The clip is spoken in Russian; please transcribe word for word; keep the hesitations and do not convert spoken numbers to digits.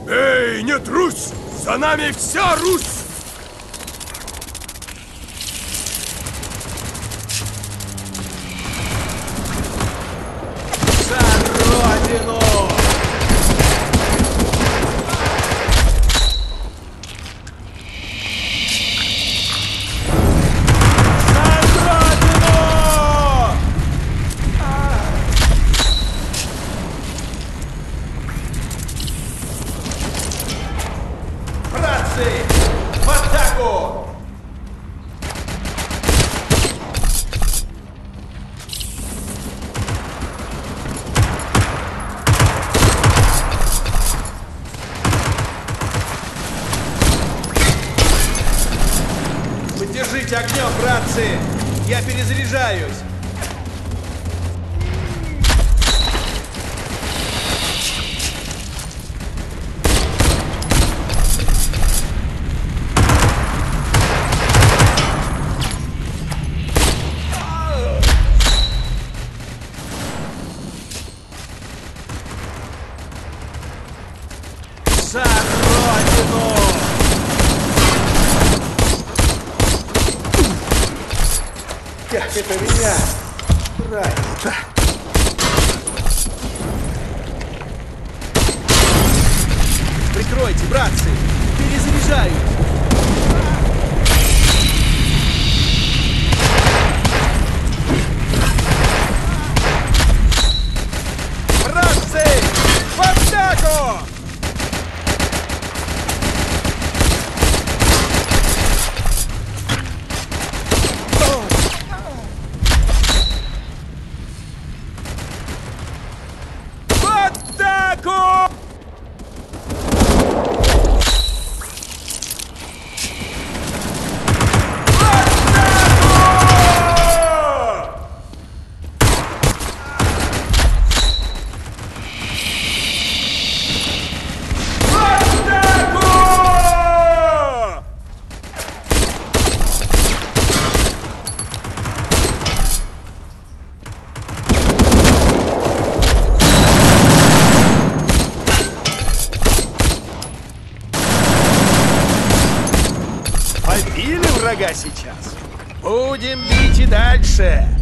Эй, не трусь! За нами вся Русь! За Родину! В атаку! Поддержите огнем, братцы! Я перезаряжаюсь! За Родину! Как это меня нравится! Прикройте, братцы! Перезаряжаюсь! Братцы! В атаку! Побили врага сейчас. Будем бить и дальше.